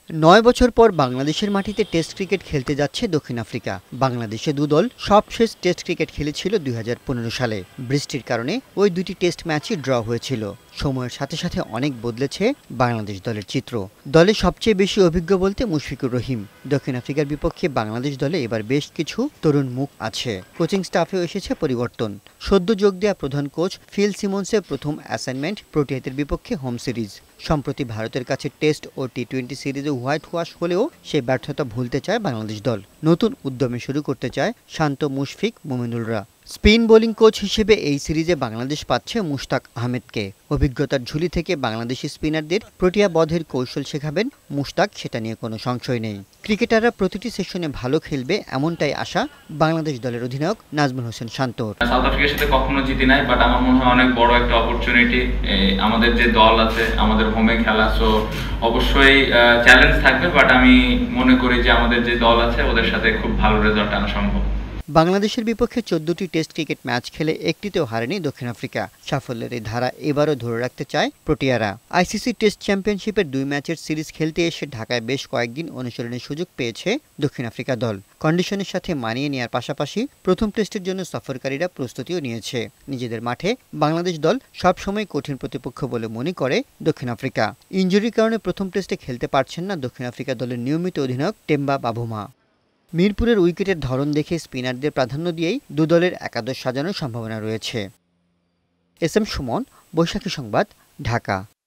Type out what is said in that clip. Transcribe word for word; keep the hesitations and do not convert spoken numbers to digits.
নয় বছর পর বাংলাদেশের মাটিতে টেস্ট ক্রিকেট খেলতে যাচ্ছে দক্ষিণ আফ্রিকা। বাংলাদেশে দুদল সবশেষ টেস্ট ক্রিকেট খেলেছিল দুই হাজার পনেরো সালে। বৃষ্টির কারণে ওই দুটি টেস্ট ম্যাচই ড্র হয়েছিল। সময়ের সাথে সাথে অনেক বদলেছে বাংলাদেশ দলের চিত্র। দলে সবচেয়ে বেশি অভিজ্ঞ বলতে মুশফিকুর রহিম। দক্ষিণ আফ্রিকার বিপক্ষে বাংলাদেশ দলে এবার বেশ কিছু তরুণ মুখ আছে। কোচিং স্টাফেও এসেছে পরিবর্তন। সদ্য যোগ দেয়া প্রধান কোচ ফিল সিমন্সের প্রথম অ্যাসাইনমেন্ট প্রোটিয়াদের বিপক্ষে হোম সিরিজ। সম্প্রতি ভারতের কাছে টেস্ট ও টি টোয়েন্টি সিরিজে হোয়াইট ওয়াশ হলেও সেই ব্যর্থতা ভুলতে চায় বাংলাদেশ দল। নতুন উদ্যমে শুরু করতে চায় শান্ত, মুশফিক, মোমিনুলরা। স্পিন বোলিং কোচ হিসেবে এই সিরিজে বাংলাদেশ পাচ্ছে মুশতাক আহমেদকে। অভিজ্ঞতার ঝুলি থেকে বাংলাদেশি স্পিনারদের প্রোটিয়া বধের কৌশল শেখাবেন মুশতাক, সেটা নিয়ে কোনো সংশয় নেই। ক্রিকেটাররা প্রতিটি সেশনে ভালো খেলবে এমনটাই আশা বাংলাদেশ দলের অধিনায়ক নাজমুল হোসেন শান্তর। সাউথ আফ্রিকার সাথে কখনো জিতি নাই, বাট আমার মনে হয় অনেক বড় একটা অপরচুনিটি। আমাদের যে দল আছে, আমাদের হোমে খেলা, সো অবশ্যই চ্যালেঞ্জ থাকবে, বাট আমি মনে করি যে আমাদের যে দল আছে ওদের সাথে খুব ভালো রেজাল্ট আনা সম্ভব। বাংলাদেশের বিপক্ষে চোদ্দটি টেস্ট ক্রিকেট ম্যাচ খেলে একটিতেও হারেনি দক্ষিণ আফ্রিকা। সাফল্যের এই ধারা এবারও ধরে রাখতে চায় প্রোটিয়ারা। আইসিসি টেস্ট চ্যাম্পিয়নশিপের দুই ম্যাচের সিরিজ খেলতে এসে ঢাকায় বেশ কয়েকদিন অনুশীলনের সুযোগ পেয়েছে দক্ষিণ আফ্রিকা দল। কন্ডিশনের সাথে মানিয়ে নেওয়ার পাশাপাশি প্রথম টেস্টের জন্য সফরকারীরা প্রস্তুতিও নিয়েছে। নিজেদের মাঠে বাংলাদেশ দল সবসময় কঠিন প্রতিপক্ষ বলে মনে করে দক্ষিণ আফ্রিকা। ইনজুরির কারণে প্রথম টেস্টে খেলতে পারছেন না দক্ষিণ আফ্রিকা দলের নিয়মিত অধিনায়ক টেম্বা বাভুমা। মিরপুরের উইকেটের ধরন দেখে স্পিনারদের প্রাধান্য দিয়েই দু দলের একাদশ সাজানোর সম্ভাবনা রয়েছে। এস এম সুমন, বৈশাখী সংবাদ, ঢাকা।